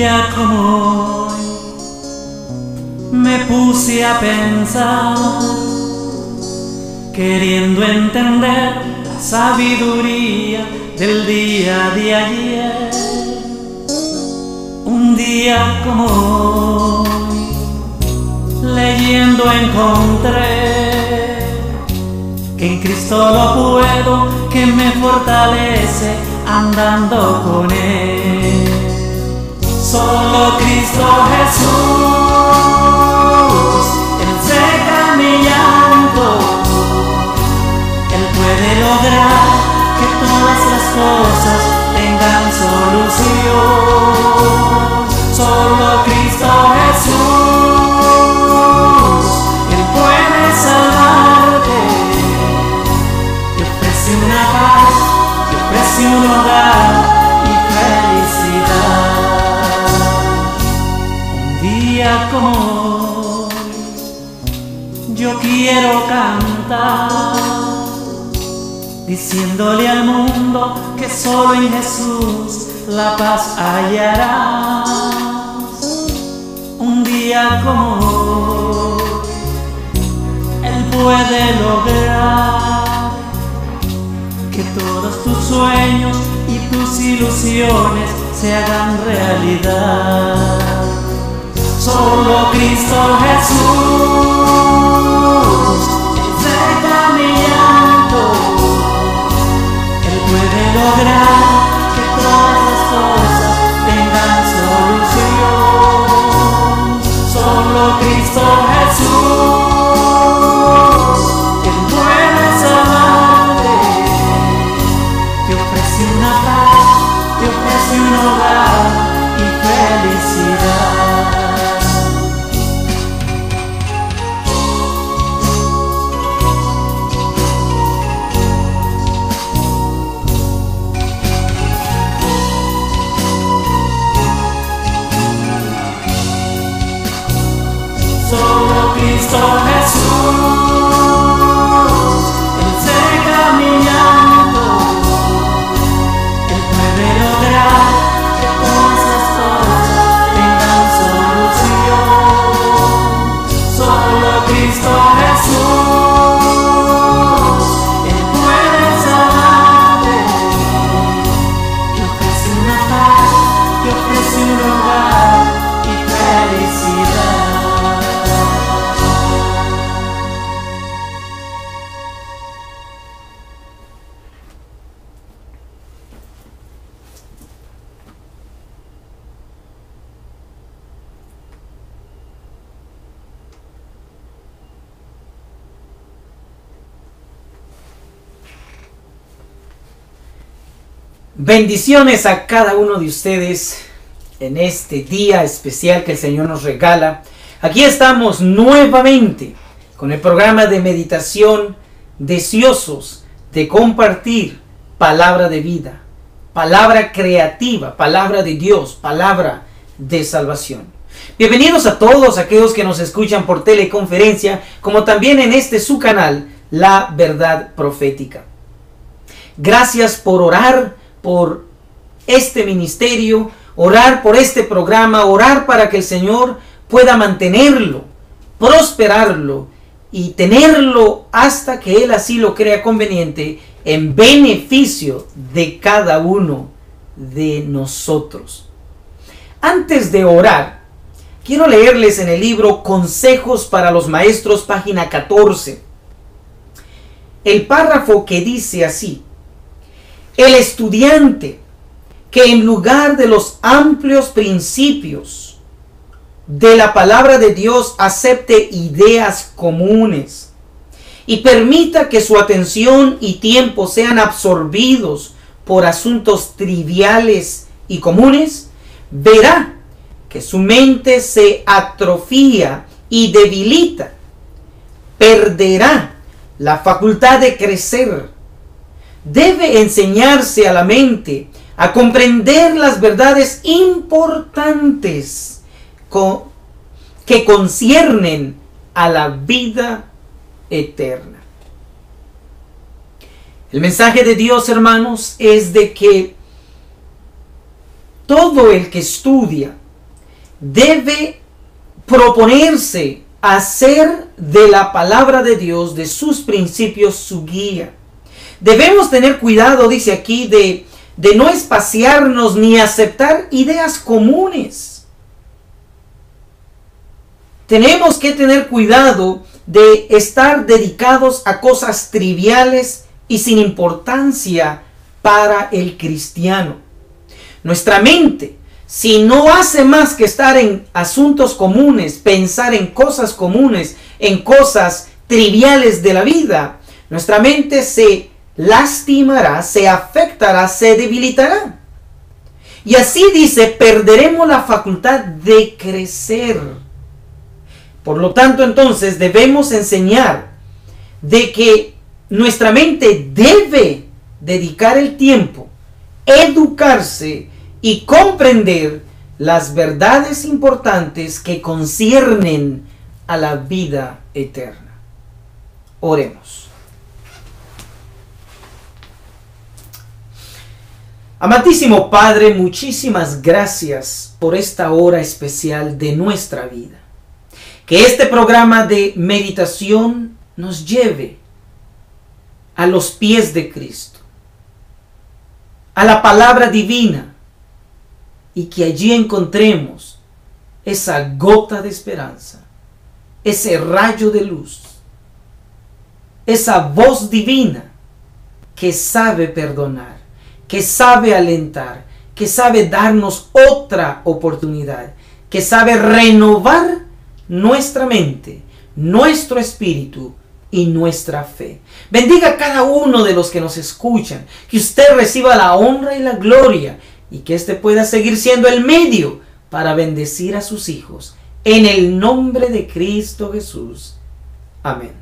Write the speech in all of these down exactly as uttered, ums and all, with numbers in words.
día como hoy me puse a pensar, queriendo entender la sabiduría del día de ayer. Un día como hoy, leyendo encontré que en Cristo lo puedo, que me fortalece andando con Él. Solo Cristo Jesús, Él seca mi llanto, Él puede lograr que todas las cosas tengan solución. Solo Cristo Jesús, Él puede salvarte, te ofrece una paz, te ofrece un hogar y felicidad. Un día como hoy, yo quiero cantar, diciéndole al mundo que solo en Jesús la paz hallarás. Un día como hoy, Él puede lograr que todos tus sueños y tus ilusiones se hagan realidad. Solo Cristo Jesús, Él seca mi llanto, Él puede lograr que todas las cosas tengan solución. Solo Cristo Jesús, Él puede salvarte, te ofrece una paz, te ofrece un hogar y felicidad. Solo Cristo Jesús, Él seca mi llanto, Él puede lograr que todas las cosas tengan solución. Solo Cristo Jesús, Él puede salvarte, te ofrece una paz, te ofrece un hogar y felicidad. Bendiciones a cada uno de ustedes en este día especial que el Señor nos regala. Aquí estamos nuevamente con el programa de meditación, deseosos de compartir palabra de vida, palabra creativa, palabra de Dios, palabra de salvación. Bienvenidos a todos aquellos que nos escuchan por teleconferencia, como también en este su canal, La Verdad Profética. Gracias por orar por este ministerio, orar por este programa, orar para que el Señor pueda mantenerlo, prosperarlo y tenerlo hasta que Él así lo crea conveniente en beneficio de cada uno de nosotros. Antes de orar, quiero leerles en el libro Consejos para los Maestros, página catorce, el párrafo que dice así: el estudiante que en lugar de los amplios principios de la palabra de Dios acepte ideas comunes y permita que su atención y tiempo sean absorbidos por asuntos triviales y comunes, verá que su mente se atrofia y debilita, perderá la facultad de crecer. Debe enseñarse a la mente a comprender las verdades importantes que conciernen a la vida eterna. El mensaje de Dios, hermanos, es de que todo el que estudia debe proponerse hacer de la palabra de Dios, de sus principios, su guía. Debemos tener cuidado, dice aquí, de, de no espaciarnos ni aceptar ideas comunes. Tenemos que tener cuidado de estar dedicados a cosas triviales y sin importancia para el cristiano. Nuestra mente, si no hace más que estar en asuntos comunes, pensar en cosas comunes, en cosas triviales de la vida, nuestra mente se lastimará, se afectará, se debilitará. Y así dice, perderemos la facultad de crecer. Por lo tanto, entonces, debemos enseñar de que nuestra mente debe dedicar el tiempo, educarse y comprender las verdades importantes que conciernen a la vida eterna. Oremos. Amantísimo Padre, muchísimas gracias por esta hora especial de nuestra vida. Que este programa de meditación nos lleve a los pies de Cristo, a la palabra divina, y que allí encontremos esa gota de esperanza, ese rayo de luz, esa voz divina que sabe perdonar, que sabe alentar, que sabe darnos otra oportunidad, que sabe renovar nuestra mente, nuestro espíritu y nuestra fe. Bendiga a cada uno de los que nos escuchan, que usted reciba la honra y la gloria y que éste pueda seguir siendo el medio para bendecir a sus hijos. En el nombre de Cristo Jesús. Amén.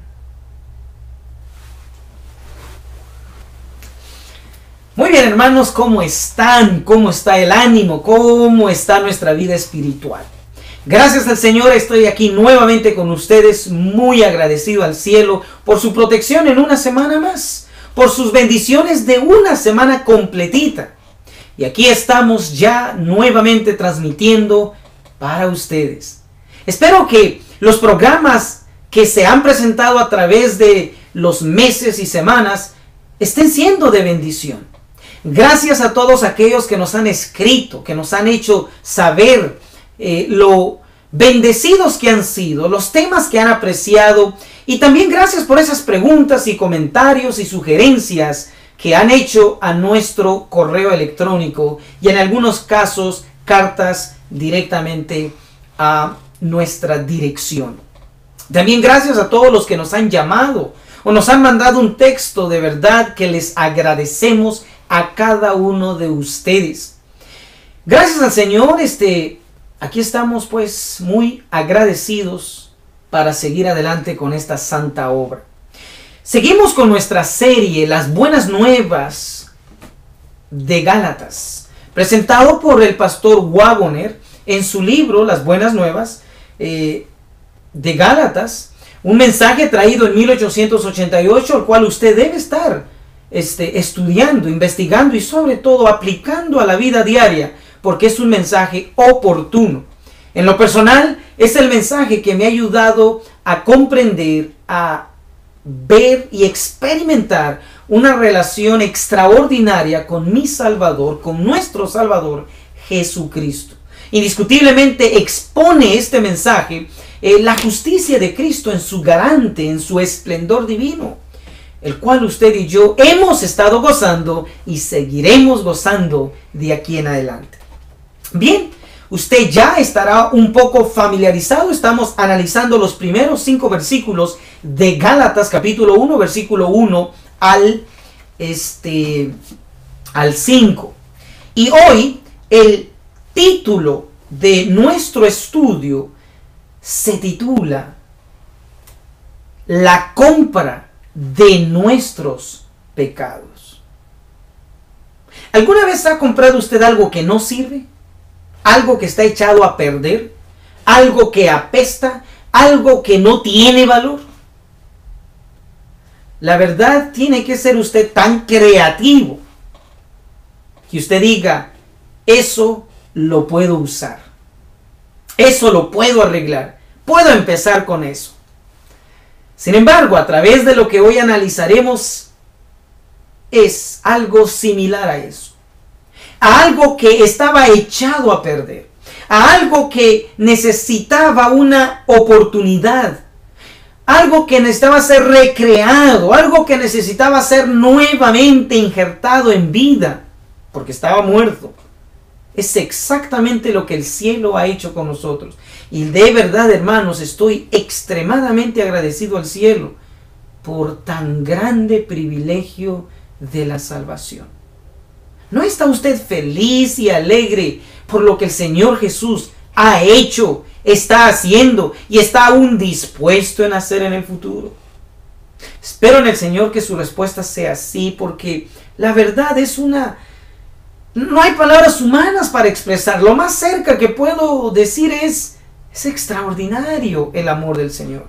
Muy bien, hermanos, ¿cómo están? ¿Cómo está el ánimo? ¿Cómo está nuestra vida espiritual? Gracias al Señor estoy aquí nuevamente con ustedes, muy agradecido al cielo por su protección en una semana más, por sus bendiciones de una semana completita. Y aquí estamos ya nuevamente transmitiendo para ustedes. Espero que los programas que se han presentado a través de los meses y semanas estén siendo de bendición. Gracias a todos aquellos que nos han escrito, que nos han hecho saber Eh, lo bendecidos que han sido, los temas que han apreciado, y también gracias por esas preguntas y comentarios y sugerencias que han hecho a nuestro correo electrónico y en algunos casos cartas directamente a nuestra dirección. También gracias a todos los que nos han llamado o nos han mandado un texto, de verdad que les agradecemos a cada uno de ustedes. Gracias al Señor, este aquí estamos pues muy agradecidos para seguir adelante con esta santa obra. Seguimos con nuestra serie Las Buenas Nuevas de Gálatas, presentado por el pastor Waggoner en su libro Las Buenas Nuevas eh, de Gálatas, un mensaje traído en mil ochocientos ochenta y ocho, el cual usted debe estar este, estudiando, investigando y sobre todo aplicando a la vida diaria, porque es un mensaje oportuno. En lo personal, es el mensaje que me ha ayudado a comprender, a ver y experimentar una relación extraordinaria con mi Salvador, con nuestro Salvador, Jesucristo. Indiscutiblemente expone este mensaje eh, la justicia de Cristo en su garante, en su esplendor divino, el cual usted y yo hemos estado gozando y seguiremos gozando de aquí en adelante. Bien, usted ya estará un poco familiarizado. Estamos analizando los primeros cinco versículos de Gálatas capítulo uno, versículo uno al, este, al cinco. Y hoy el título de nuestro estudio se titula La compra de nuestros pecados. ¿Alguna vez ha comprado usted algo que no sirve? ¿Algo que está echado a perder? ¿Algo que apesta? ¿Algo que no tiene valor? La verdad, tiene que ser usted tan creativo que usted diga, eso lo puedo usar. Eso lo puedo arreglar. Puedo empezar con eso. Sin embargo, a través de lo que hoy analizaremos, es algo similar a eso. A algo que estaba echado a perder. A algo que necesitaba una oportunidad. Algo que necesitaba ser recreado. Algo que necesitaba ser nuevamente injertado en vida. Porque estaba muerto. Es exactamente lo que el cielo ha hecho con nosotros. Y de verdad, hermanos, estoy extremadamente agradecido al cielo por tan grande privilegio de la salvación. ¿No está usted feliz y alegre por lo que el Señor Jesús ha hecho, está haciendo y está aún dispuesto en hacer en el futuro? Espero en el Señor que su respuesta sea sí, porque la verdad es una... No hay palabras humanas para expresar. Lo más cerca que puedo decir es, es extraordinario el amor del Señor.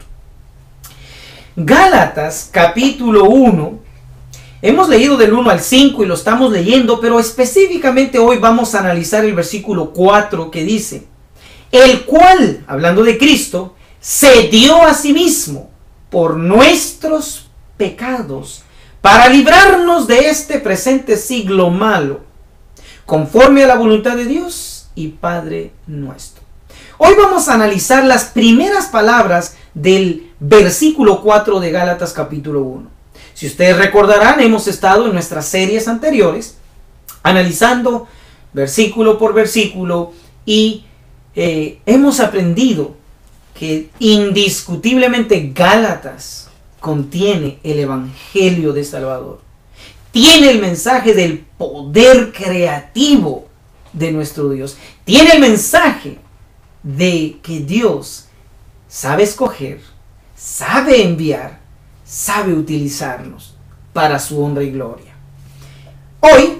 Gálatas capítulo uno. Hemos leído del uno al cinco y lo estamos leyendo, pero específicamente hoy vamos a analizar el versículo cuatro que dice: el cual, hablando de Cristo, se dio a sí mismo por nuestros pecados para librarnos de este presente siglo malo, conforme a la voluntad de Dios y Padre nuestro. Hoy vamos a analizar las primeras palabras del versículo cuatro de Gálatas capítulo uno. Si ustedes recordarán, hemos estado en nuestras series anteriores analizando versículo por versículo y eh, hemos aprendido que indiscutiblemente Gálatas contiene el Evangelio de Salvador. Tiene el mensaje del poder creativo de nuestro Dios. Tiene el mensaje de que Dios sabe escoger, sabe enviar, sabe utilizarnos para su honra y gloria. Hoy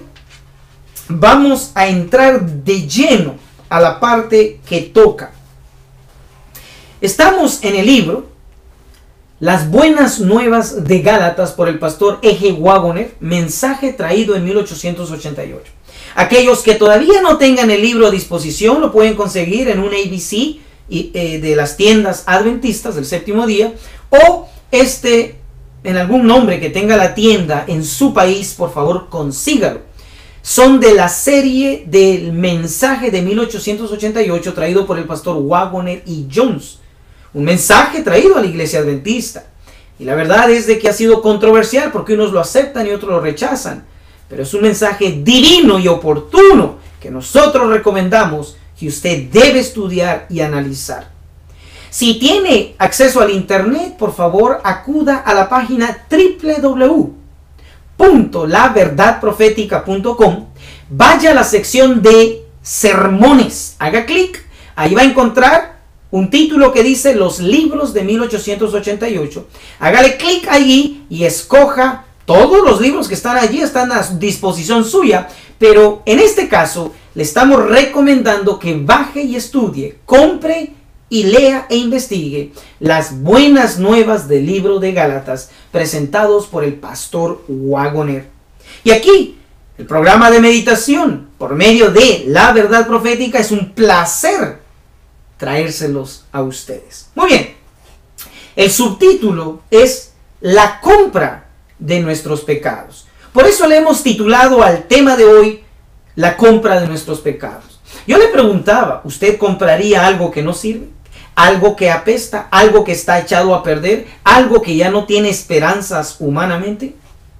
vamos a entrar de lleno a la parte que toca. Estamos en el libro Las Buenas Nuevas de Gálatas por el pastor E G Waggoner, mensaje traído en mil ochocientos ochenta y ocho. Aquellos que todavía no tengan el libro a disposición lo pueden conseguir en un A B C y, eh, de las tiendas adventistas del séptimo día, o este en algún nombre que tenga la tienda en su país, por favor consígalo. Son de la serie del mensaje de mil ochocientos ochenta y ocho traído por el pastor Waggoner y Jones. Un mensaje traído a la iglesia adventista. Y la verdad es de que ha sido controversial porque unos lo aceptan y otros lo rechazan. Pero es un mensaje divino y oportuno que nosotros recomendamos que usted debe estudiar y analizar. Si tiene acceso al internet, por favor acuda a la página doble u doble u doble u punto la verdad profética punto com. Vaya a la sección de sermones. Haga clic. Ahí va a encontrar un título que dice Los libros de mil ochocientos ochenta y ocho. Hágale clic allí y escoja todos los libros que están allí, están a disposición suya. Pero en este caso le estamos recomendando que baje y estudie, compre y lea e investigue las buenas nuevas del libro de Gálatas presentados por el pastor Waggoner. Y aquí, el programa de meditación por medio de La Verdad Profética, es un placer traérselos a ustedes. Muy bien, el subtítulo es La compra de nuestros pecados. Por eso le hemos titulado al tema de hoy La compra de nuestros pecados. Yo le preguntaba, ¿usted compraría algo que no sirve? ¿Algo que apesta? ¿Algo que está echado a perder? ¿Algo que ya no tiene esperanzas humanamente?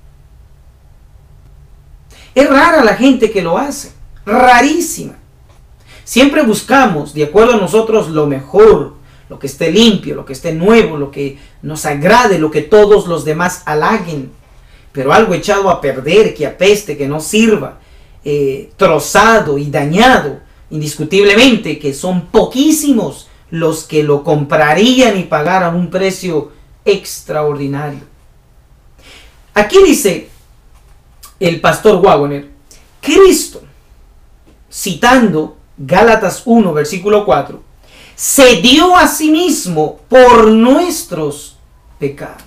Es rara la gente que lo hace, rarísima. Siempre buscamos, de acuerdo a nosotros, lo mejor, lo que esté limpio, lo que esté nuevo, lo que nos agrade, lo que todos los demás halaguen. Pero algo echado a perder, que apeste, que no sirva, eh, trozado y dañado, indiscutiblemente que son poquísimos los que lo comprarían y pagaran un precio extraordinario. Aquí dice el pastor Waggoner, Cristo, citando Gálatas uno, versículo cuatro, se dio a sí mismo por nuestros pecados.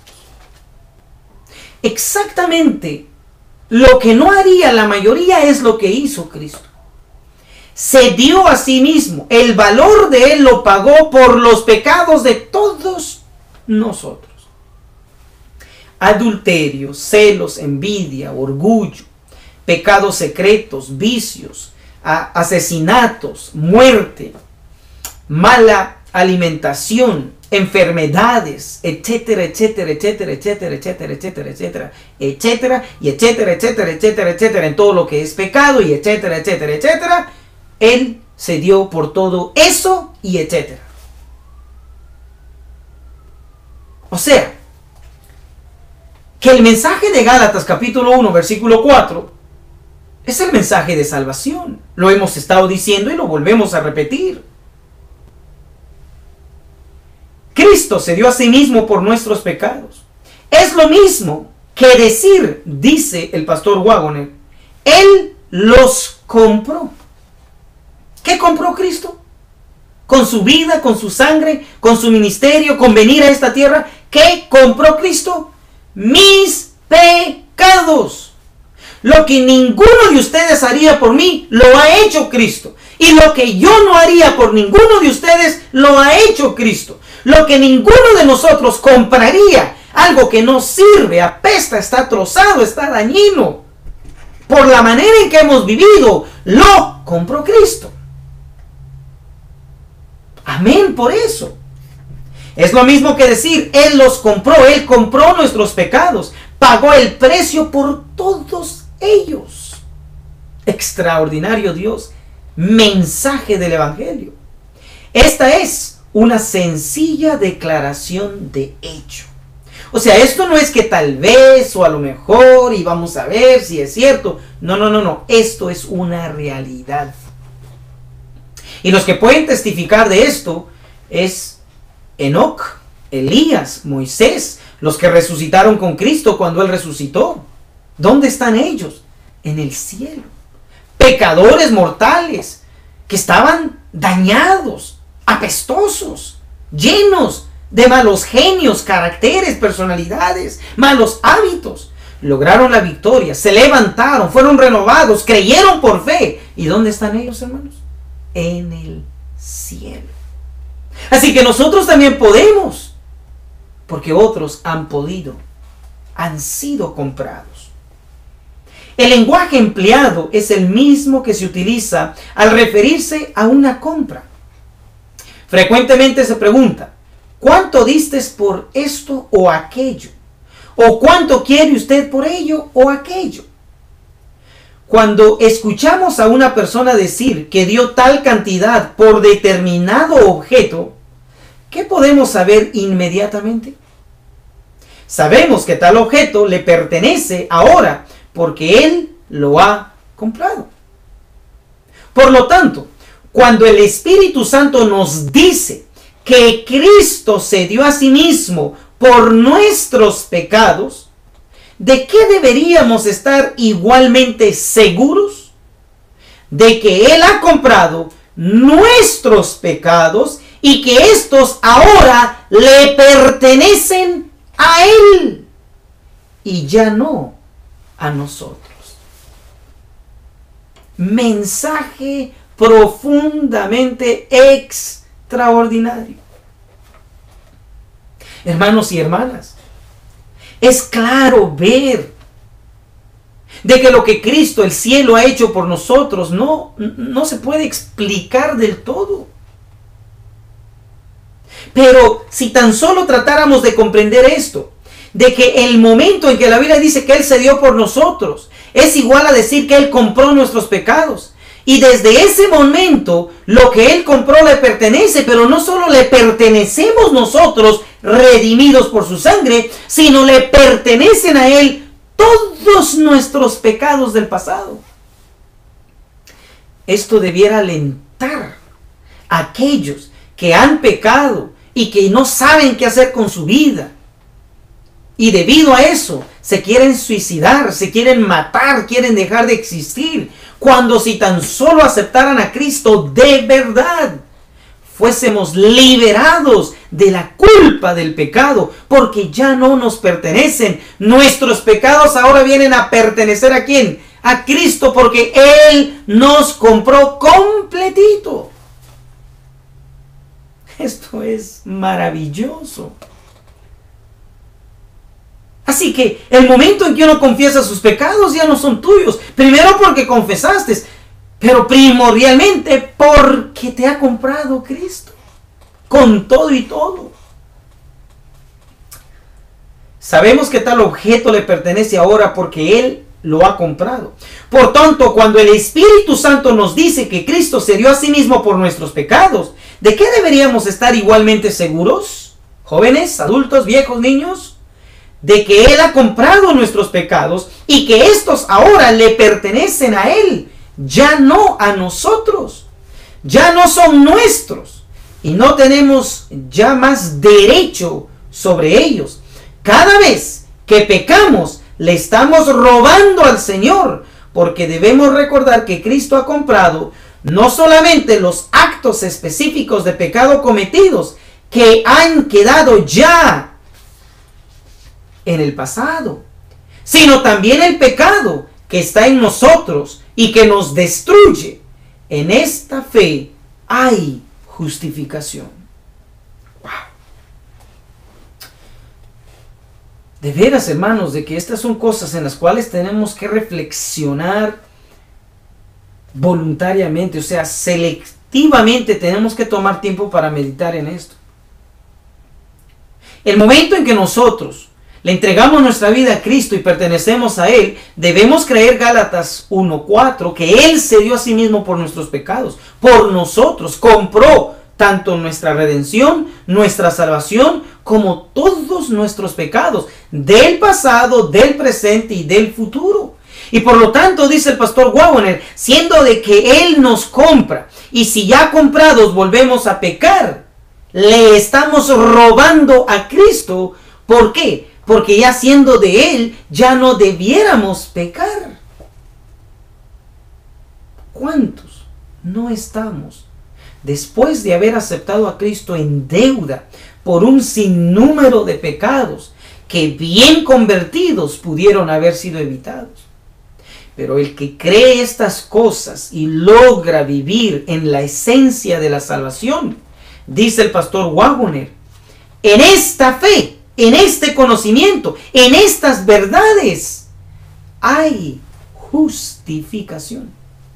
Exactamente lo que no haría la mayoría es lo que hizo Cristo. se dio a sí mismo. El valor de Él lo pagó por los pecados de todos nosotros. Adulterio, celos, envidia, orgullo, pecados secretos, vicios, asesinatos, muerte, mala alimentación, enfermedades, etcétera, etcétera, etcétera, etcétera, etcétera, etcétera, etcétera, etcétera, y etcétera, etcétera, etcétera, etcétera, en todo lo que es pecado, y etcétera, etcétera, etcétera. Él se dio por todo eso, y etcétera. O sea, que el mensaje de Gálatas capítulo uno, versículo cuatro, es el mensaje de salvación. Lo hemos estado diciendo y lo volvemos a repetir. Cristo se dio a sí mismo por nuestros pecados. Es lo mismo que decir, dice el pastor Wagoner, Él los compró. ¿Qué compró Cristo? Con su vida, con su sangre, con su ministerio, con venir a esta tierra. ¿Qué compró Cristo? Mis pecados. Lo que ninguno de ustedes haría por mí, lo ha hecho Cristo. Y lo que yo no haría por ninguno de ustedes, lo ha hecho Cristo. Lo que ninguno de nosotros compraría, algo que no sirve, apesta, está trozado, está dañino, por la manera en que hemos vivido, lo compró Cristo. Amén por eso. Es lo mismo que decir, Él los compró, Él compró nuestros pecados, pagó el precio por todos ellos. Extraordinario Dios, mensaje del Evangelio. Esta es una sencilla declaración de hecho. O sea, esto no es que tal vez o a lo mejor y vamos a ver si es cierto. No, no, no, no. Esto es una realidad. Y los que pueden testificar de esto es Enoc, Elías, Moisés, los que resucitaron con Cristo cuando Él resucitó. ¿Dónde están ellos? En el cielo. Pecadores mortales que estaban dañados, apestosos, llenos de malos genios, caracteres, personalidades, malos hábitos. Lograron la victoria, se levantaron, fueron renovados, creyeron por fe. ¿Y dónde están ellos, hermanos? En el cielo. Así que nosotros también podemos, porque otros han podido, han sido comprados. El lenguaje empleado es el mismo que se utiliza al referirse a una compra. Frecuentemente se pregunta, ¿cuánto diste por esto o aquello? ¿O cuánto quiere usted por ello o aquello? Cuando escuchamos a una persona decir que dio tal cantidad por determinado objeto, ¿qué podemos saber inmediatamente? Sabemos que tal objeto le pertenece ahora porque Él lo ha comprado. Por lo tanto, cuando el Espíritu Santo nos dice que Cristo se dio a sí mismo por nuestros pecados, ¿de qué deberíamos estar igualmente seguros? De que Él ha comprado nuestros pecados y que estos ahora le pertenecen a Él y ya no a nosotros. Mensaje profundamente extraordinario. Hermanos y hermanas, es claro ver de que lo que Cristo, el cielo, ha hecho por nosotros no, no se puede explicar del todo. Pero si tan solo tratáramos de comprender esto, de que el momento en que la Biblia dice que Él se dio por nosotros, es igual a decir que Él compró nuestros pecados. Y desde ese momento, lo que Él compró le pertenece, pero no solo le pertenecemos nosotros, redimidos por su sangre, sino le pertenecen a Él todos nuestros pecados del pasado. Esto debiera alentar a aquellos que han pecado y que no saben qué hacer con su vida. Y debido a eso, se quieren suicidar, se quieren matar, quieren dejar de existir. Cuando si tan solo aceptaran a Cristo de verdad, fuésemos liberados de la culpa del pecado, porque ya no nos pertenecen. Nuestros pecados ahora vienen a pertenecer ¿a quién? a Cristo porque Él nos compró completito. Esto es maravilloso. Así que el momento en que uno confiesa sus pecados ya no son tuyos. Primero porque confesaste, pero primordialmente porque te ha comprado Cristo. Con todo y todo. Sabemos que tal objeto le pertenece ahora porque Él lo ha comprado. Por tanto, cuando el Espíritu Santo nos dice que Cristo se dio a sí mismo por nuestros pecados, ¿de qué deberíamos estar igualmente seguros? Jóvenes, adultos, viejos, niños, de que Él ha comprado nuestros pecados y que estos ahora le pertenecen a Él, ya no a nosotros. Ya no son nuestros y no tenemos ya más derecho sobre ellos. Cada vez que pecamos, le estamos robando al Señor, porque debemos recordar que Cristo ha comprado no solamente los actos específicos de pecado cometidos que han quedado ya en el pasado, sino también el pecado que está en nosotros y que nos destruye. En esta fe hay justificación. Wow. De veras, hermanos, de que estas son cosas en las cuales tenemos que reflexionar voluntariamente, o sea, selectivamente tenemos que tomar tiempo para meditar en esto. El momento en que nosotros le entregamos nuestra vida a Cristo y pertenecemos a Él, debemos creer Gálatas uno cuatro, que Él se dio a sí mismo por nuestros pecados, por nosotros, compró tanto nuestra redención, nuestra salvación, como todos nuestros pecados, del pasado, del presente y del futuro. Y por lo tanto, dice el pastor Waggoner, siendo de que Él nos compra, y si ya comprados volvemos a pecar, le estamos robando a Cristo. ¿Por qué? Porque ya siendo de Él, ya no debiéramos pecar. ¿Cuántos no estamos, después de haber aceptado a Cristo, en deuda por un sinnúmero de pecados que bien convertidos pudieron haber sido evitados? Pero el que cree estas cosas y logra vivir en la esencia de la salvación, dice el pastor Waggoner, en esta fe, en este conocimiento, en estas verdades, hay justificación.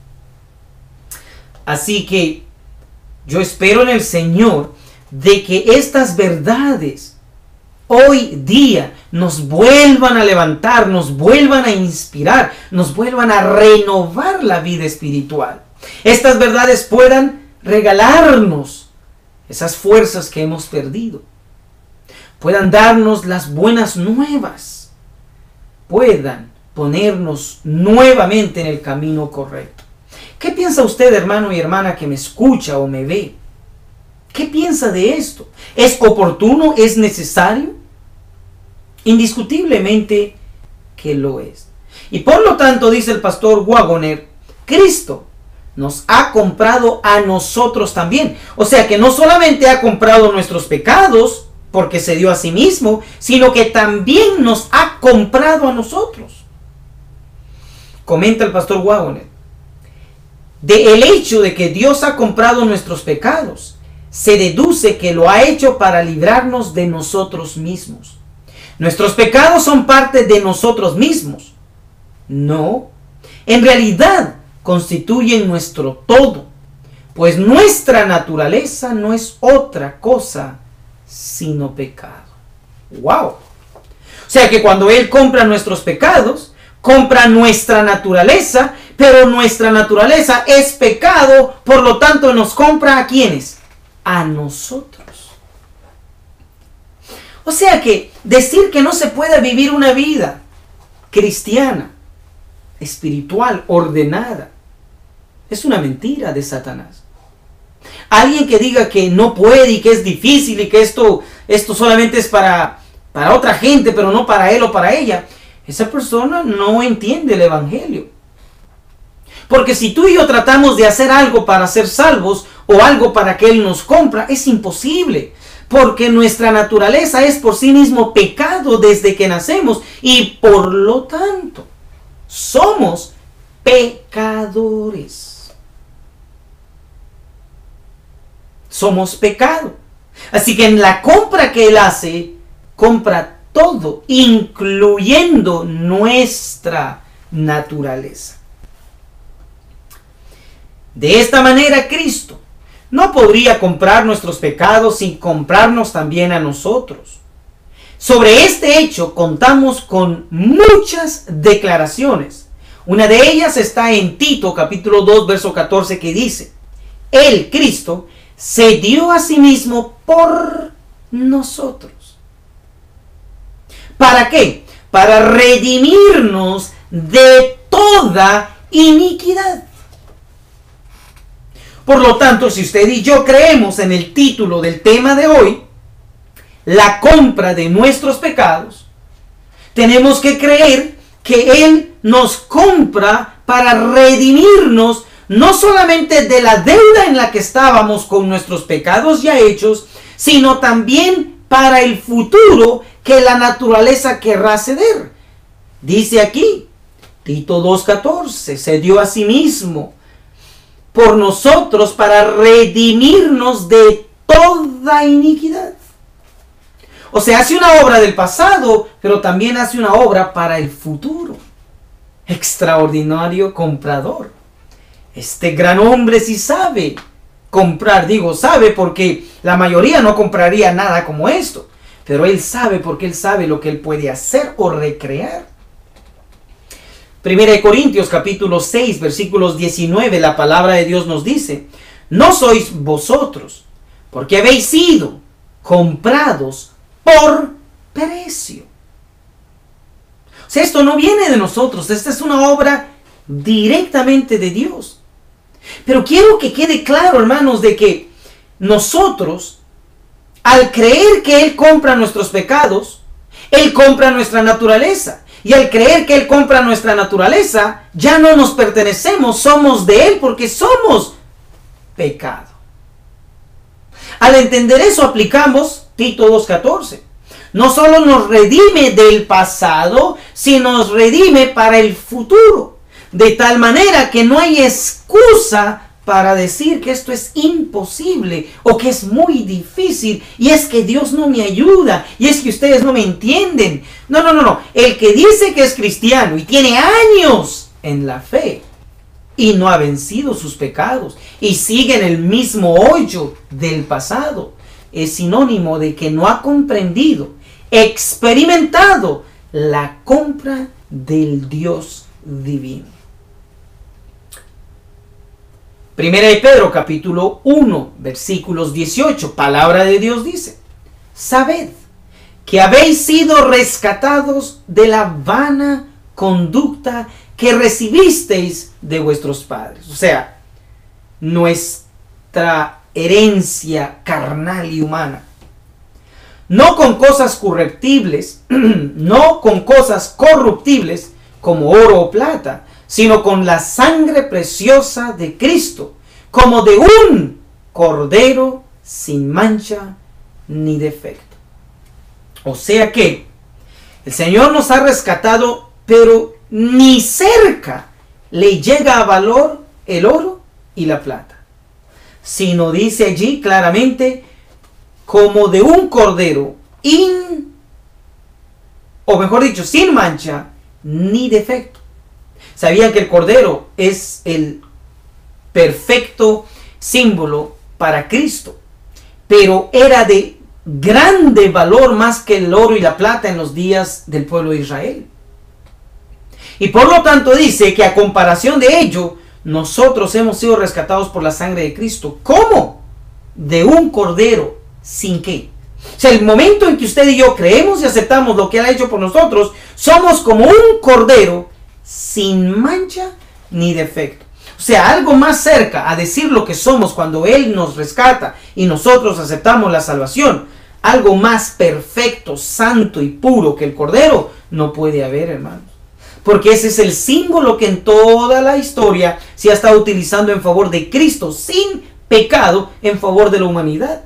Así que yo espero en el Señor de que estas verdades hoy día nos vuelvan a levantar, nos vuelvan a inspirar, nos vuelvan a renovar la vida espiritual. Estas verdades puedan regalarnos esas fuerzas que hemos perdido, puedan darnos las buenas nuevas, puedan ponernos nuevamente en el camino correcto. ¿Qué piensa usted, hermano y hermana que me escucha o me ve? ¿Qué piensa de esto? ¿Es oportuno? ¿Es necesario? Indiscutiblemente que lo es. Y por lo tanto, dice el pastor Waggoner, Cristo nos ha comprado a nosotros también. O sea que no solamente ha comprado nuestros pecados porque se dio a sí mismo, sino que también nos ha comprado a nosotros. Comenta el pastor Waggoner, de el hecho de que Dios ha comprado nuestros pecados, se deduce que lo ha hecho para librarnos de nosotros mismos. ¿Nuestros pecados son parte de nosotros mismos? No. En realidad constituyen nuestro todo, pues nuestra naturaleza no es otra cosa sino pecado. ¡Wow! O sea que cuando Él compra nuestros pecados, compra nuestra naturaleza, pero nuestra naturaleza es pecado, por lo tanto nos compra ¿a quiénes? A nosotros. O sea que decir que no se puede vivir una vida cristiana, espiritual, ordenada, es una mentira de Satanás. Alguien que diga que no puede y que es difícil y que esto, esto solamente es para, para otra gente, pero no para él o para ella, esa persona no entiende el evangelio. Porque si tú y yo tratamos de hacer algo para ser salvos o algo para que Él nos compra, es imposible. Porque nuestra naturaleza es por sí mismo pecado desde que nacemos y por lo tanto somos pecadores. Somos pecado. Así que en la compra que Él hace, compra todo, incluyendo nuestra naturaleza. De esta manera, Cristo no podría comprar nuestros pecados sin comprarnos también a nosotros. Sobre este hecho contamos con muchas declaraciones. Una de ellas está en Tito capítulo dos verso catorce, que dice: Él, Cristo, se dio a sí mismo por nosotros. ¿Para qué? Para redimirnos de toda iniquidad. Por lo tanto, si usted y yo creemos en el título del tema de hoy, la compra de nuestros pecados, tenemos que creer que Él nos compra para redimirnos no solamente de la deuda en la que estábamos con nuestros pecados ya hechos, sino también para el futuro que la naturaleza querrá ceder. Dice aquí, Tito dos catorce, se dio a sí mismo por nosotros para redimirnos de toda iniquidad. O sea, hace una obra del pasado, pero también hace una obra para el futuro. Extraordinario comprador. Este gran hombre sí sabe comprar. Digo, sabe porque la mayoría no compraría nada como esto. Pero Él sabe porque Él sabe lo que Él puede hacer o recrear. Primera de Corintios capítulo seis versículos diecinueve, la palabra de Dios nos dice: no sois vosotros, porque habéis sido comprados por precio. O sea, esto no viene de nosotros, esta es una obra directamente de Dios. Pero quiero que quede claro, hermanos, de que nosotros, al creer que Él compra nuestros pecados, Él compra nuestra naturaleza. Y al creer que Él compra nuestra naturaleza, ya no nos pertenecemos, somos de Él porque somos pecado. Al entender eso, aplicamos Tito dos catorce. No solo nos redime del pasado, sino nos redime para el futuro. De tal manera que no hay excusa para decir que esto es imposible o que es muy difícil y es que Dios no me ayuda y es que ustedes no me entienden. No, no, no, no. El que dice que es cristiano y tiene años en la fe y no ha vencido sus pecados y sigue en el mismo hoyo del pasado, es sinónimo de que no ha comprendido, experimentado la compra del Dios divino. Primera de Pedro capítulo uno versículos dieciocho, palabra de Dios dice: sabed que habéis sido rescatados de la vana conducta que recibisteis de vuestros padres. O sea, nuestra herencia carnal y humana. No con cosas corruptibles, no con cosas corruptibles como oro o plata, sino con la sangre preciosa de Cristo, como de un cordero sin mancha ni defecto. O sea que el Señor nos ha rescatado, pero ni cerca le llega a valor el oro y la plata, sino dice allí claramente, como de un cordero, in, o mejor dicho, sin mancha ni defecto. ¿Sabían que el cordero es el perfecto símbolo para Cristo? Pero era de grande valor más que el oro y la plata en los días del pueblo de Israel. Y por lo tanto dice que a comparación de ello, nosotros hemos sido rescatados por la sangre de Cristo. ¿Cómo? De un cordero. ¿Sin qué? O sea, el momento en que usted y yo creemos y aceptamos lo que Él ha hecho por nosotros, somos como un cordero sin mancha ni defecto. O sea, algo más cerca a decir lo que somos cuando Él nos rescata y nosotros aceptamos la salvación, algo más perfecto, santo y puro que el cordero, no puede haber, hermanos. Porque ese es el símbolo que en toda la historia se ha estado utilizando en favor de Cristo, sin pecado, en favor de la humanidad. O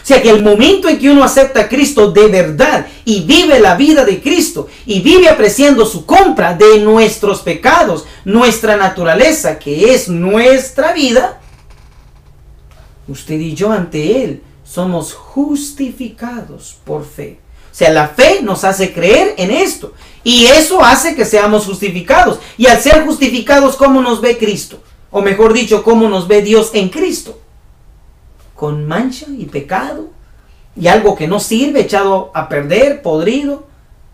O sea que el momento en que uno acepta a Cristo de verdad y vive la vida de Cristo y vive apreciando su compra de nuestros pecados, nuestra naturaleza, que es nuestra vida, usted y yo ante Él somos justificados por fe. O sea, la fe nos hace creer en esto y eso hace que seamos justificados. Y al ser justificados, ¿cómo nos ve Cristo? O mejor dicho, ¿cómo nos ve Dios en Cristo? Con mancha y pecado y algo que no sirve, echado a perder, podrido,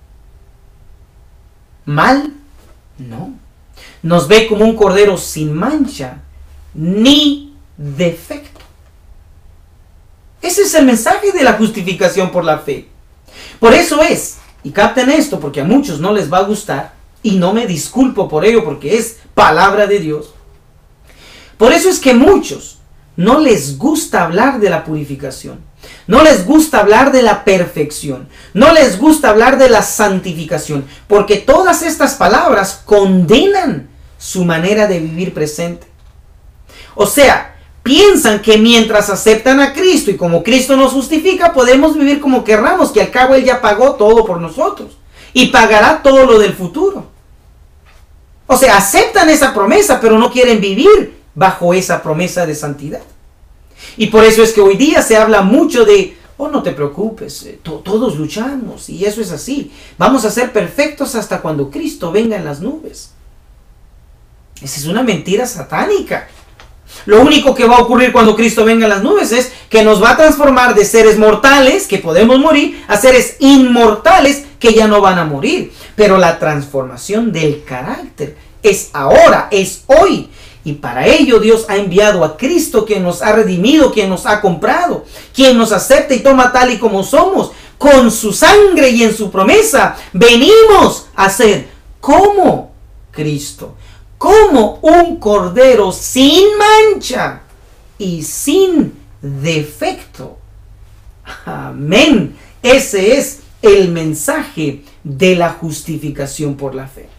mal. No, nos ve como un cordero sin mancha ni defecto. Ese es el mensaje de la justificación por la fe. Por eso es, y capten esto porque a muchos no les va a gustar, y no me disculpo por ello porque es palabra de Dios. Por eso es que muchos no les gusta hablar de la purificación, no les gusta hablar de la perfección, no les gusta hablar de la santificación, porque todas estas palabras condenan su manera de vivir presente. O sea, piensan que mientras aceptan a Cristo y como Cristo nos justifica, podemos vivir como querramos, que al cabo Él ya pagó todo por nosotros y pagará todo lo del futuro. O sea, aceptan esa promesa, pero no quieren vivir bajo esa promesa de santidad. Y por eso es que hoy día se habla mucho de, oh, no te preocupes, to- todos luchamos y eso es así. Vamos a ser perfectos hasta cuando Cristo venga en las nubes. Esa es una mentira satánica. Lo único que va a ocurrir cuando Cristo venga en las nubes es que nos va a transformar de seres mortales, que podemos morir, a seres inmortales, que ya no van a morir. Pero la transformación del carácter es ahora, es hoy. Y para ello Dios ha enviado a Cristo, quien nos ha redimido, quien nos ha comprado, quien nos acepta y toma tal y como somos. Con su sangre y en su promesa venimos a ser como Cristo. Como un cordero sin mancha y sin defecto. Amén. Ese es el mensaje de la justificación por la fe.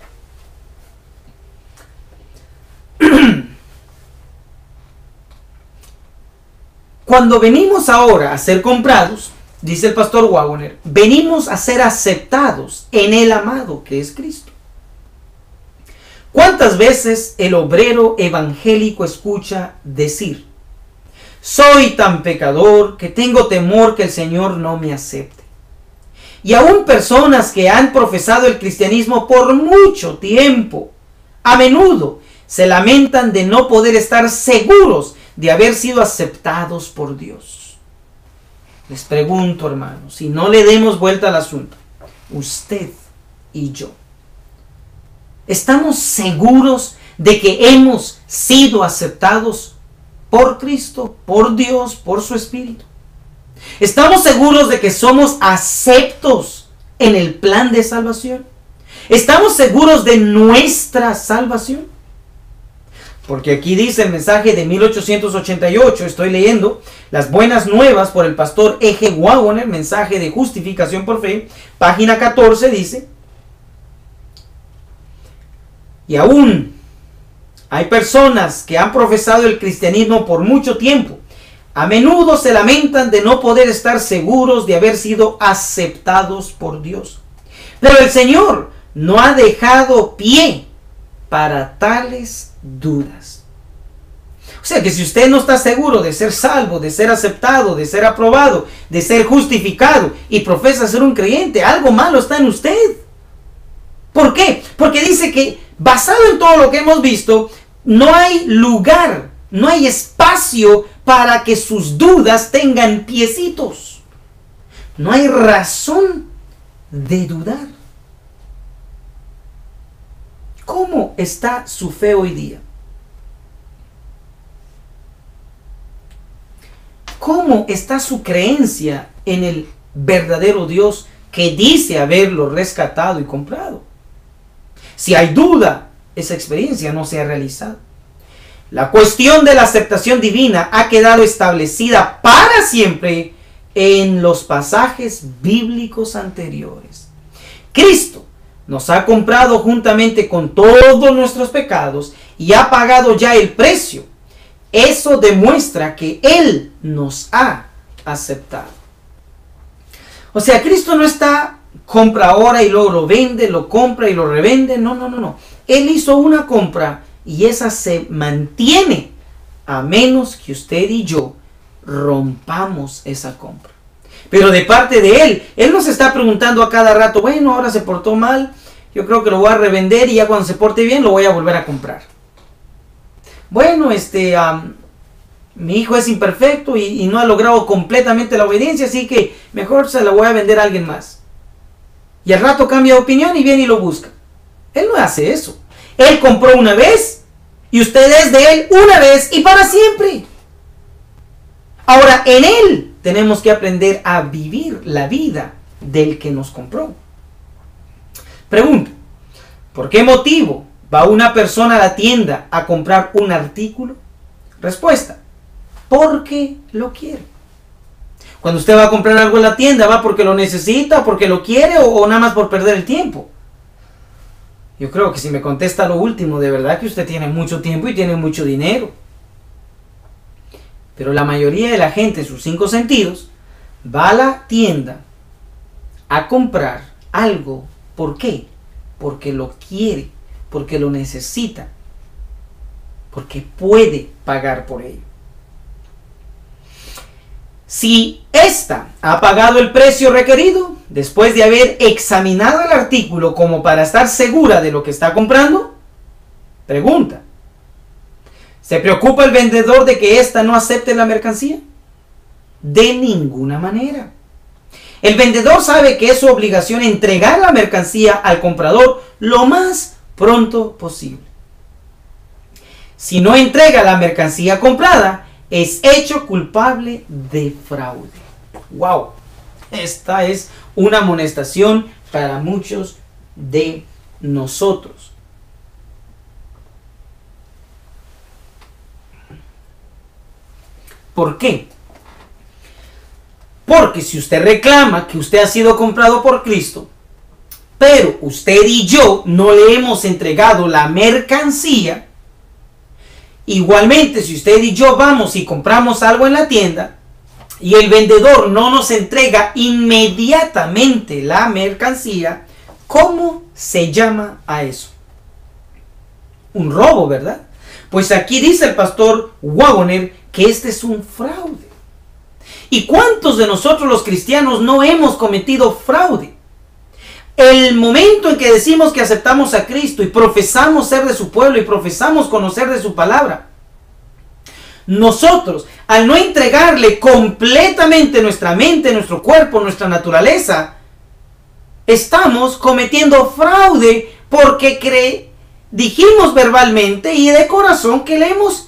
Cuando venimos ahora a ser comprados, dice el pastor Wagner, venimos a ser aceptados en el amado que es Cristo. ¿Cuántas veces el obrero evangélico escucha decir, soy tan pecador que tengo temor que el Señor no me acepte? Y aún personas que han profesado el cristianismo por mucho tiempo, a menudo se lamentan de no poder estar seguros de haber sido aceptados por Dios. Les pregunto, hermanos, si no le demos vuelta al asunto, usted y yo, ¿estamos seguros de que hemos sido aceptados por Cristo, por Dios, por su Espíritu? ¿Estamos seguros de que somos aceptos en el plan de salvación? ¿Estamos seguros de nuestra salvación? Porque aquí dice el mensaje de mil ochocientos ochenta y ocho, estoy leyendo las buenas nuevas por el pastor E G Wagner, mensaje de justificación por fe, página catorce, dice, y aún hay personas que han profesado el cristianismo por mucho tiempo. A menudo se lamentan de no poder estar seguros de haber sido aceptados por Dios. Pero el Señor no ha dejado pie para tales dudas. O sea que si usted no está seguro de ser salvo, de ser aceptado, de ser aprobado, de ser justificado y profesa ser un creyente, algo malo está en usted. ¿Por qué? Porque dice que basado en todo lo que hemos visto, no hay lugar, no hay espacio para que sus dudas tengan piecitos. No hay razón de dudar. ¿Cómo está su fe hoy día? ¿Cómo está su creencia en el verdadero Dios que dice haberlo rescatado y comprado? Si hay duda, esa experiencia no se ha realizado. La cuestión de la aceptación divina ha quedado establecida para siempre en los pasajes bíblicos anteriores. Cristo nos ha comprado juntamente con todos nuestros pecados y ha pagado ya el precio. Eso demuestra que Él nos ha aceptado. O sea, Cristo no está compra ahora y luego lo vende, lo compra y lo revende. No, no, no, no. Él hizo una compra y esa se mantiene a menos que usted y yo rompamos esa compra. Pero de parte de Él, Él nos está preguntando a cada rato, bueno, ahora se portó mal, yo creo que lo voy a revender y ya cuando se porte bien lo voy a volver a comprar. Bueno, este, um, mi hijo es imperfecto y, y no ha logrado completamente la obediencia, así que mejor se la voy a vender a alguien más. Y al rato cambia de opinión y viene y lo busca. Él no hace eso. Él compró una vez y usted es de Él una vez y para siempre. Ahora, en Él tenemos que aprender a vivir la vida del que nos compró. Pregunta, ¿por qué motivo va una persona a la tienda a comprar un artículo? Respuesta, porque lo quiere. Cuando usted va a comprar algo en la tienda, ¿va porque lo necesita, porque lo quiere o, o nada más por perder el tiempo? Yo creo que si me contesta lo último, de verdad que usted tiene mucho tiempo y tiene mucho dinero. Pero la mayoría de la gente en sus cinco sentidos va a la tienda a comprar algo. ¿Por qué? Porque lo quiere, porque lo necesita, porque puede pagar por ello. Si ésta ha pagado el precio requerido, después de haber examinado el artículo como para estar segura de lo que está comprando, pregunta, ¿se preocupa el vendedor de que ésta no acepte la mercancía? De ninguna manera. El vendedor sabe que es su obligación entregar la mercancía al comprador lo más pronto posible. Si no entrega la mercancía comprada, es hecho culpable de fraude. ¡Wow! Esta es una amonestación para muchos de nosotros. ¿Por qué? Porque si usted reclama que usted ha sido comprado por Cristo, pero usted y yo no le hemos entregado la mercancía, igualmente si usted y yo vamos y compramos algo en la tienda y el vendedor no nos entrega inmediatamente la mercancía, ¿cómo se llama a eso? Un robo, ¿verdad? Pues aquí dice el pastor Waggoner que este es un fraude. ¿Y cuántos de nosotros los cristianos no hemos cometido fraude? El momento en que decimos que aceptamos a Cristo y profesamos ser de su pueblo y profesamos conocer de su palabra, nosotros, al no entregarle completamente nuestra mente, nuestro cuerpo, nuestra naturaleza, estamos cometiendo fraude porque cre- dijimos verbalmente y de corazón que le hemos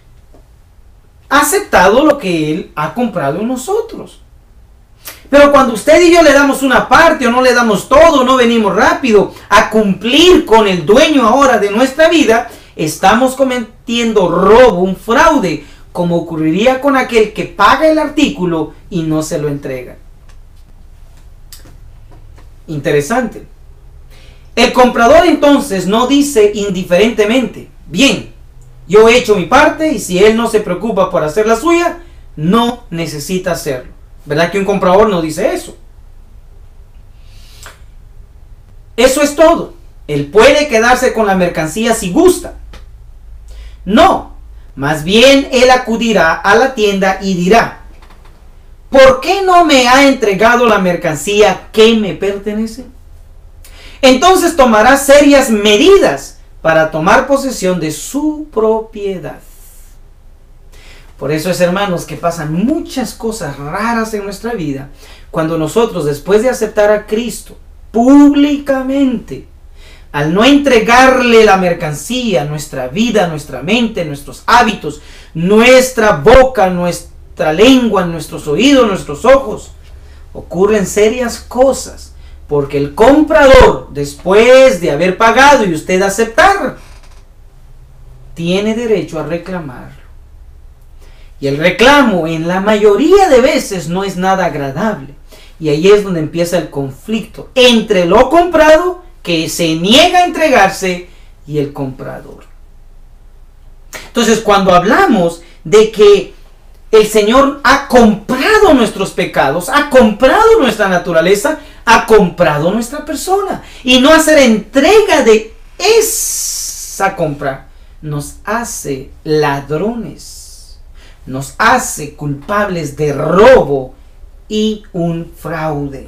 aceptado lo que Él ha comprado en nosotros. Pero cuando usted y yo le damos una parte o no le damos todo, no venimos rápido a cumplir con el dueño ahora de nuestra vida, estamos cometiendo robo, un fraude, como ocurriría con aquel que paga el artículo y no se lo entrega. Interesante. El comprador entonces no dice indiferentemente, bien, yo he hecho mi parte y si él no se preocupa por hacer la suya, no necesita hacerlo. ¿Verdad que un comprador no dice eso? Eso es todo. Él puede quedarse con la mercancía si gusta. No, más bien él acudirá a la tienda y dirá, ¿por qué no me ha entregado la mercancía que me pertenece? Entonces tomará serias medidas para tomar posesión de su propiedad. Por eso es, hermanos, que pasan muchas cosas raras en nuestra vida cuando nosotros, después de aceptar a Cristo públicamente, al no entregarle la mercancía, nuestra vida, nuestra mente, nuestros hábitos, nuestra boca, nuestra lengua, nuestros oídos, nuestros ojos, ocurren serias cosas. Porque el comprador, después de haber pagado y usted aceptar, tiene derecho a reclamarlo. Y el reclamo en la mayoría de veces no es nada agradable. Y ahí es donde empieza el conflicto entre lo comprado, que se niega a entregarse, y el comprador. Entonces, cuando hablamos de que el Señor ha comprado nuestros pecados, ha comprado nuestra naturaleza, ha comprado nuestra persona. Y no hacer entrega de esa compra nos hace ladrones, nos hace culpables de robo y un fraude.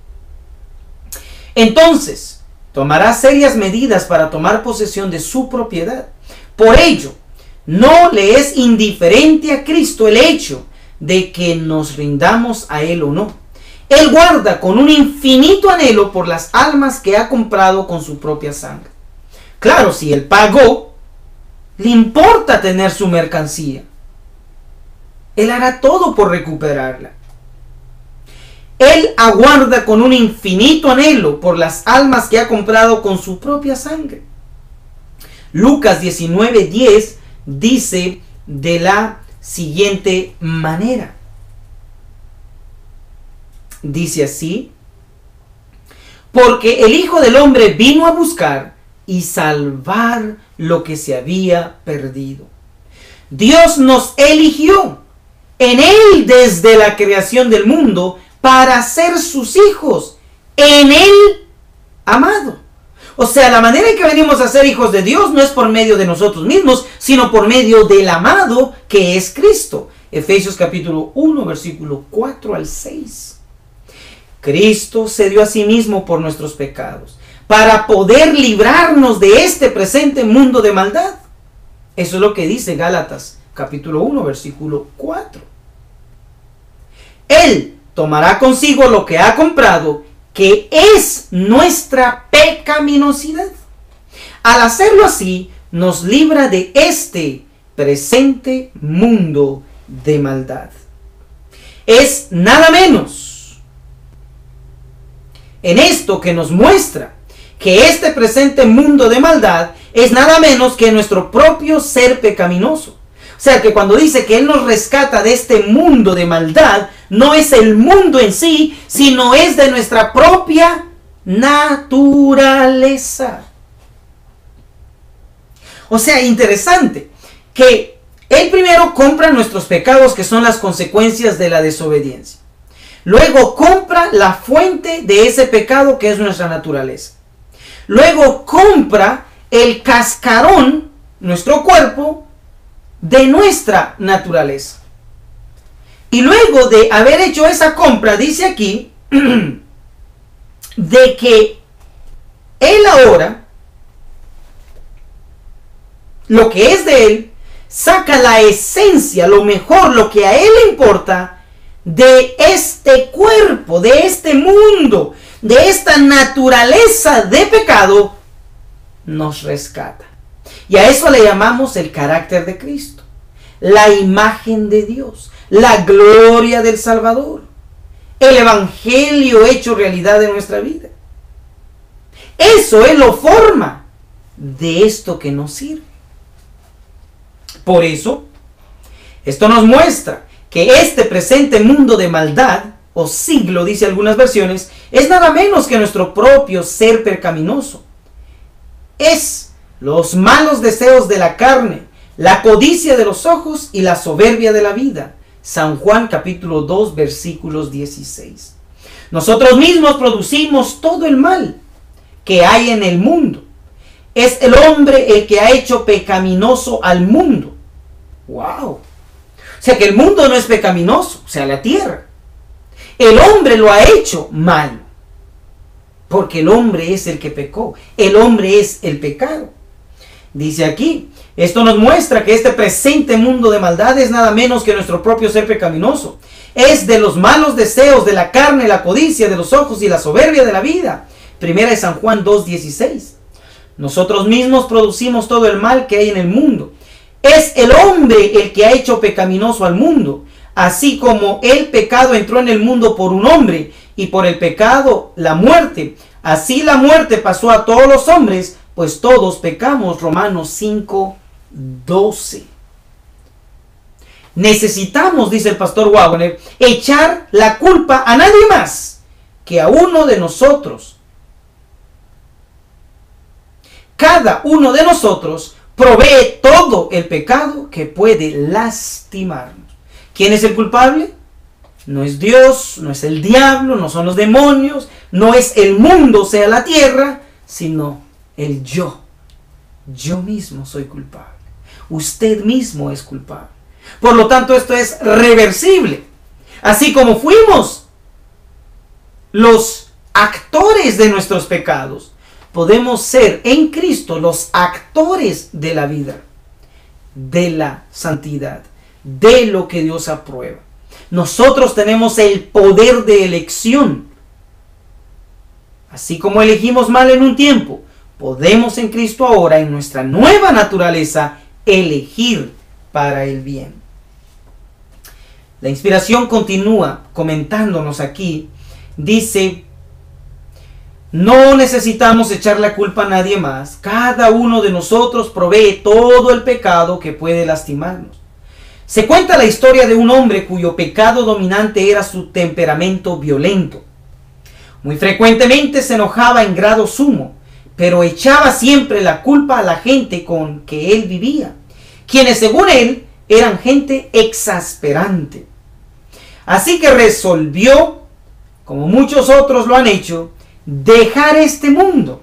Entonces, tomará serias medidas para tomar posesión de su propiedad. Por ello, no le es indiferente a Cristo el hecho de que nos rindamos a Él o no. Él guarda con un infinito anhelo por las almas que ha comprado con su propia sangre. Claro, si Él pagó, le importa tener su mercancía. Él hará todo por recuperarla. Él aguarda con un infinito anhelo por las almas que ha comprado con su propia sangre. Lucas diecinueve diez dice de la siguiente manera. Dice así: porque el Hijo del Hombre vino a buscar y salvar lo que se había perdido. Dios nos eligió en Él desde la creación del mundo para ser sus hijos, en Él amado. O sea, la manera en que venimos a ser hijos de Dios no es por medio de nosotros mismos, sino por medio del amado que es Cristo. Efesios capítulo uno, versículo cuatro al seis. Cristo se dio a sí mismo por nuestros pecados, para poder librarnos de este presente mundo de maldad. Eso es lo que dice Gálatas capítulo uno, versículo cuatro. Él tomará consigo lo que ha comprado, que es nuestra pecaminosidad. Al hacerlo así, nos libra de este presente mundo de maldad. Es nada menos en esto que nos muestra que este presente mundo de maldad es nada menos que nuestro propio ser pecaminoso. O sea, que cuando dice que Él nos rescata de este mundo de maldad, no es el mundo en sí, sino es de nuestra propia naturaleza. O sea, interesante que Él primero compra nuestros pecados, que son las consecuencias de la desobediencia. Luego compra la fuente de ese pecado, que es nuestra naturaleza. Luego compra el cascarón, nuestro cuerpo, de nuestra naturaleza. Y luego de haber hecho esa compra, dice aquí, de que Él ahora, lo que es de Él, saca la esencia, lo mejor, lo que a Él le importa, de este cuerpo, de este mundo, de esta naturaleza de pecado, nos rescata. Y a eso le llamamos el carácter de Cristo, la imagen de Dios, la gloria del Salvador, el evangelio hecho realidad en nuestra vida. Eso Él lo forma de esto que nos sirve. Por eso, esto nos muestra que este presente mundo de maldad, o siglo, dice algunas versiones, es nada menos que nuestro propio ser pecaminoso. Es los malos deseos de la carne, la codicia de los ojos y la soberbia de la vida. San Juan capítulo dos, versículos dieciséis. Nosotros mismos producimos todo el mal que hay en el mundo. Es el hombre el que ha hecho pecaminoso al mundo. ¡Wow! O sea que el mundo no es pecaminoso, o sea, la tierra. El hombre lo ha hecho mal, porque el hombre es el que pecó. El hombre es el pecado. Dice aquí, esto nos muestra que este presente mundo de maldad es nada menos que nuestro propio ser pecaminoso. Es de los malos deseos de la carne, la codicia de los ojos y la soberbia de la vida. Primera de San Juan dos, dieciséis. Nosotros mismos producimos todo el mal que hay en el mundo. Es el hombre el que ha hecho pecaminoso al mundo. Así como el pecado entró en el mundo por un hombre, y por el pecado la muerte. Así la muerte pasó a todos los hombres, pues todos pecamos. Romanos cinco, doce. Necesitamos, dice el pastor Wagner, echar la culpa a nadie más que a uno de nosotros. Cada uno de nosotros provee todo el pecado que puede lastimarnos. ¿Quién es el culpable? No es Dios, no es el diablo, no son los demonios, no es el mundo, o sea, la tierra, sino el yo. Yo mismo soy culpable. Usted mismo es culpable. Por lo tanto, esto es reversible. Así como fuimos los actores de nuestros pecados, podemos ser en Cristo los actores de la vida, de la santidad, de lo que Dios aprueba. Nosotros tenemos el poder de elección. Así como elegimos mal en un tiempo, podemos en Cristo ahora, en nuestra nueva naturaleza, elegir para el bien. La inspiración continúa comentándonos aquí. Dice: no necesitamos echar la culpa a nadie más. Cada uno de nosotros provee todo el pecado que puede lastimarnos. Se cuenta la historia de un hombre cuyo pecado dominante era su temperamento violento. Muy frecuentemente se enojaba en grado sumo, pero echaba siempre la culpa a la gente con que él vivía, quienes según él eran gente exasperante. Así que resolvió, como muchos otros lo han hecho, dejar este mundo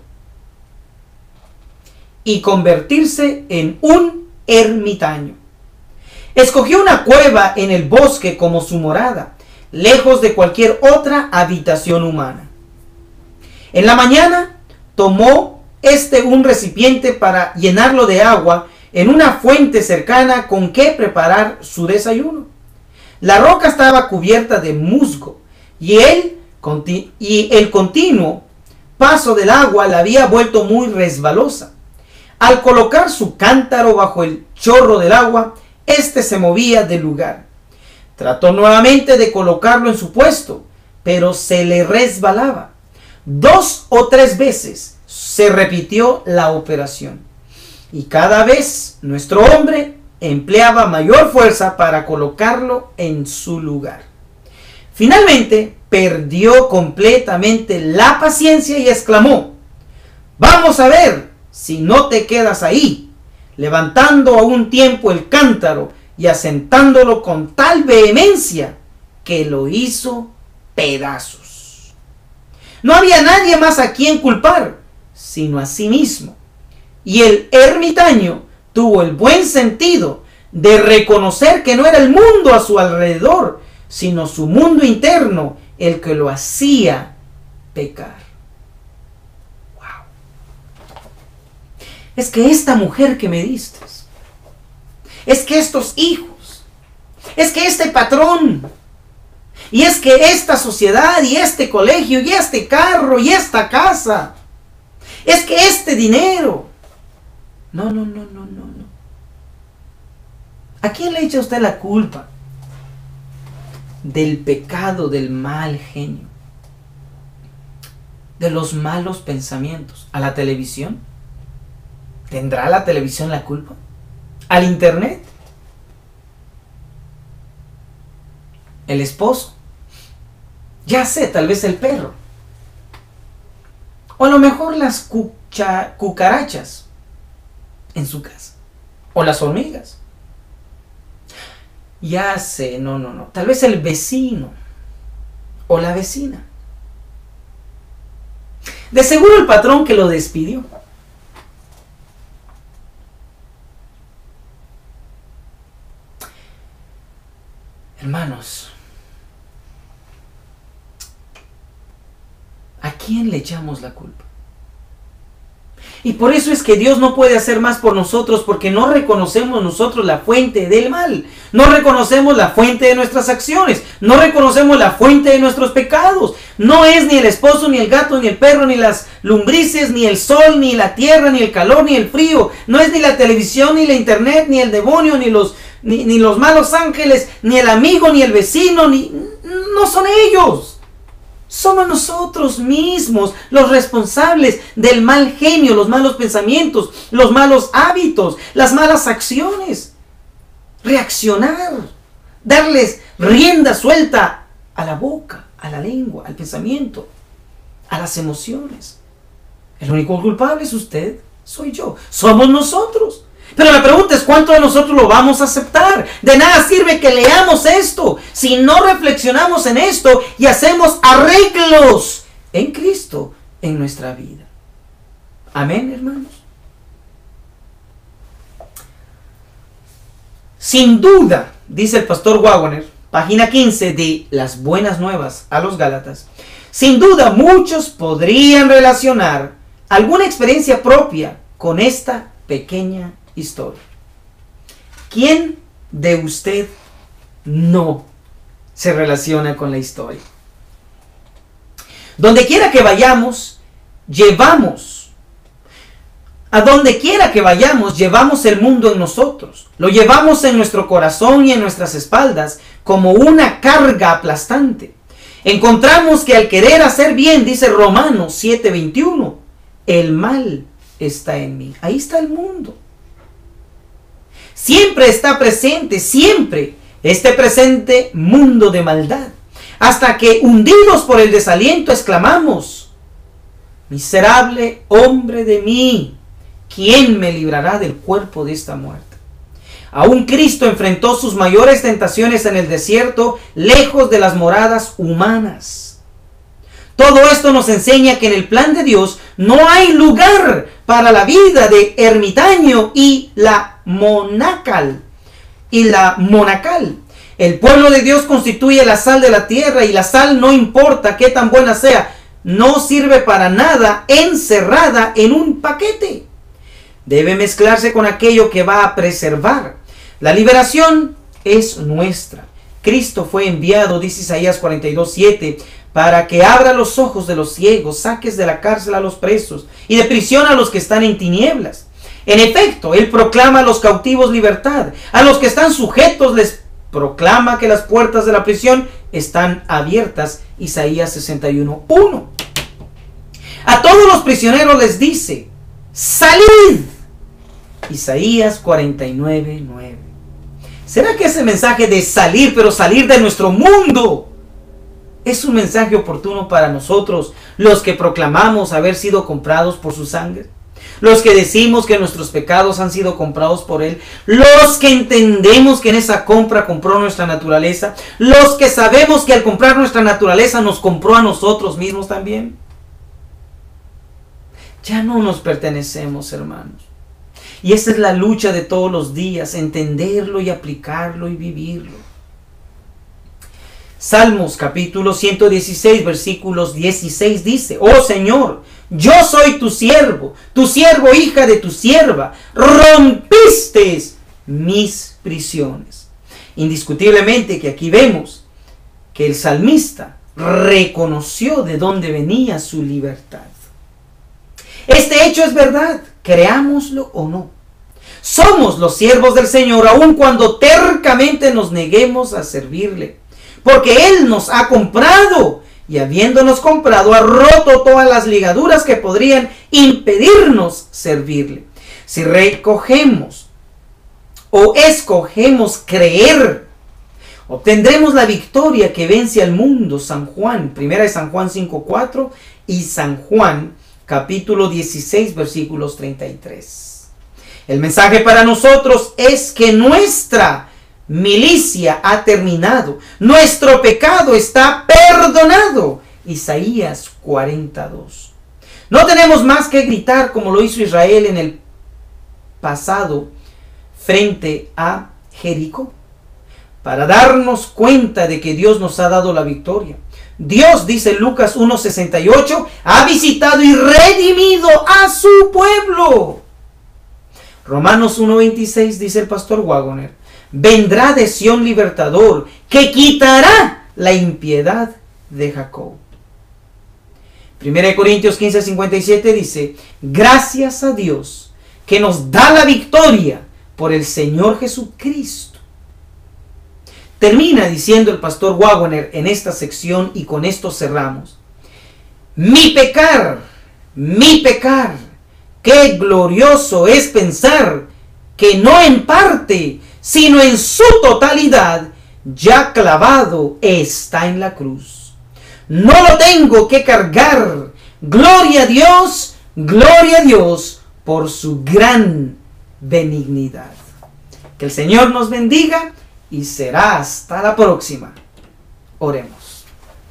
y convertirse en un ermitaño. Escogió una cueva en el bosque como su morada, lejos de cualquier otra habitación humana. En la mañana tomó este un recipiente para llenarlo de agua en una fuente cercana con que preparar su desayuno. La roca estaba cubierta de musgo y él y el continuo paso del agua la había vuelto muy resbalosa. Al colocar su cántaro bajo el chorro del agua, éste se movía del lugar. Trató nuevamente de colocarlo en su puesto, pero se le resbalaba. Dos o tres veces se repitió la operación, y cada vez nuestro hombre empleaba mayor fuerza para colocarlo en su lugar. Finalmente perdió completamente la paciencia y exclamó: vamos a ver si no te quedas ahí, levantando a un tiempo el cántaro y asentándolo con tal vehemencia que lo hizo pedazos. No había nadie más a quien culpar, sino a sí mismo. Y el ermitaño tuvo el buen sentido de reconocer que no era el mundo a su alrededor, sino su mundo interno el que lo hacía pecar. Wow. Es que esta mujer que me diste, es que estos hijos, es que este patrón, y es que esta sociedad, y este colegio, y este carro, y esta casa, es que este dinero. No, no, no, no, no, no. ¿A quién le echa usted la culpa del pecado del mal genio, de los malos pensamientos? ¿A la televisión? ¿Tendrá la televisión la culpa? ¿Al internet? ¿El esposo? Ya sé, tal vez el perro. O a lo mejor las cucha, cucarachas en su casa. O las hormigas. Ya sé, no, no, no. Tal vez el vecino o la vecina. De seguro el patrón que lo despidió. Hermanos, ¿a quién le echamos la culpa? Y por eso es que Dios no puede hacer más por nosotros, porque no reconocemos nosotros la fuente del mal. No reconocemos la fuente de nuestras acciones. No reconocemos la fuente de nuestros pecados. No es ni el esposo, ni el gato, ni el perro, ni las lombrices, ni el sol, ni la tierra, ni el calor, ni el frío. No es ni la televisión, ni la internet, ni el demonio, ni los, ni, ni los malos ángeles, ni el amigo, ni el vecino, ni... No son ellos. Somos nosotros mismos los responsables del mal genio, los malos pensamientos, los malos hábitos, las malas acciones. Reaccionar, darles rienda suelta a la boca, a la lengua, al pensamiento, a las emociones. El único culpable es usted, soy yo, somos nosotros. Pero la pregunta es, ¿cuánto de nosotros lo vamos a aceptar? De nada sirve que leamos esto si no reflexionamos en esto y hacemos arreglos en Cristo en nuestra vida. Amén, hermanos. Sin duda, dice el pastor Wagner, página quince de Las Buenas Nuevas a los Gálatas, sin duda muchos podrían relacionar alguna experiencia propia con esta pequeña historia. ¿Quién de usted no se relaciona con la historia? Donde quiera que vayamos, llevamos A donde quiera que vayamos, llevamos el mundo en nosotros. Lo llevamos en nuestro corazón y en nuestras espaldas como una carga aplastante. Encontramos que al querer hacer bien, dice Romanos siete veintiuno, el mal está en mí. Ahí está el mundo. Siempre está presente, siempre este presente mundo de maldad. Hasta que, hundidos por el desaliento, exclamamos: miserable hombre de mí, ¿quién me librará del cuerpo de esta muerte? Aún Cristo enfrentó sus mayores tentaciones en el desierto, lejos de las moradas humanas. Todo esto nos enseña que en el plan de Dios no hay lugar para la vida de ermitaño y la monacal. Y la monacal. El pueblo de Dios constituye la sal de la tierra, y la sal, no importa qué tan buena sea, no sirve para nada encerrada en un paquete. Debe mezclarse con aquello que va a preservar. La liberación es nuestra. Cristo fue enviado, dice Isaías cuarenta y dos siete, para que abra los ojos de los ciegos, saques de la cárcel a los presos y de prisión a los que están en tinieblas. En efecto, Él proclama a los cautivos libertad. A los que están sujetos les proclama que las puertas de la prisión están abiertas. Isaías sesenta y uno uno. A todos los prisioneros les dice: ¡salid! Isaías cuarenta y nueve nueve. ¿Será que ese mensaje de salir, pero salir de nuestro mundo, es un mensaje oportuno para nosotros, los que proclamamos haber sido comprados por su sangre? Los que decimos que nuestros pecados han sido comprados por Él. Los que entendemos que en esa compra compró nuestra naturaleza. Los que sabemos que al comprar nuestra naturaleza nos compró a nosotros mismos también. Ya no nos pertenecemos, hermanos. Y esa es la lucha de todos los días, entenderlo y aplicarlo y vivirlo. Salmos capítulo ciento dieciséis, versículos dieciséis dice: oh Señor, yo soy tu siervo, tu siervo, hija de tu sierva, rompiste mis prisiones. Indiscutiblemente que aquí vemos que el salmista reconoció de dónde venía su libertad. Este hecho es verdad, creámoslo o no. Somos los siervos del Señor aun cuando tercamente nos neguemos a servirle. Porque Él nos ha comprado, y habiéndonos comprado ha roto todas las ligaduras que podrían impedirnos servirle. Si recogemos o escogemos creer, obtendremos la victoria que vence al mundo. San Juan, primera de San Juan cinco cuatro y San Juan capítulo dieciséis versículos treinta y tres. El mensaje para nosotros es que nuestra milicia ha terminado. Nuestro pecado está perdonado. Isaías cuarenta dos. No tenemos más que gritar como lo hizo Israel en el pasado frente a Jericó, para darnos cuenta de que Dios nos ha dado la victoria. Dios, dice Lucas uno sesenta y ocho, ha visitado y redimido a su pueblo. Romanos uno veintiséis dice el pastor Wagner: vendrá de Sión libertador, que quitará la impiedad de Jacob. primera de Corintios quince cincuenta y siete dice: gracias a Dios que nos da la victoria por el Señor Jesucristo. Termina diciendo el pastor Wagner en esta sección, y con esto cerramos: mi pecar, mi pecar, qué glorioso es pensar que no en parte, sino en su totalidad, ya clavado está en la cruz. No lo tengo que cargar. Gloria a Dios, gloria a Dios por su gran benignidad. Que el Señor nos bendiga y será hasta la próxima. Oremos.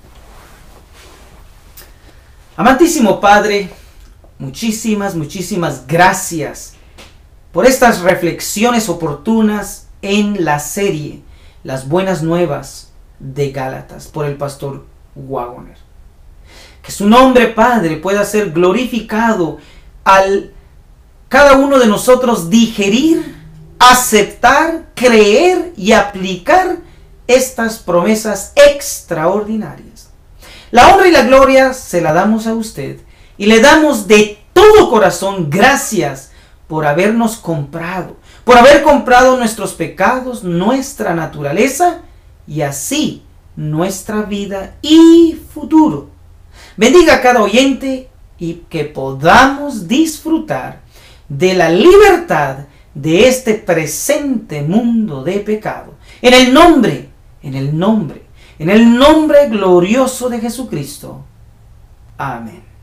Amantísimo Padre, muchísimas, muchísimas gracias por estas reflexiones oportunas en la serie Las Buenas Nuevas de Gálatas por el pastor Waggoner. Que su nombre, Padre, pueda ser glorificado al cada uno de nosotros digerir, aceptar, creer y aplicar estas promesas extraordinarias. La honra y la gloria se la damos a usted y le damos de todo corazón gracias por habernos comprado, por haber comprado nuestros pecados, nuestra naturaleza y así nuestra vida y futuro. Bendiga a cada oyente y que podamos disfrutar de la libertad de este presente mundo de pecado. En el nombre, en el nombre, en el nombre glorioso de Jesucristo. Amén.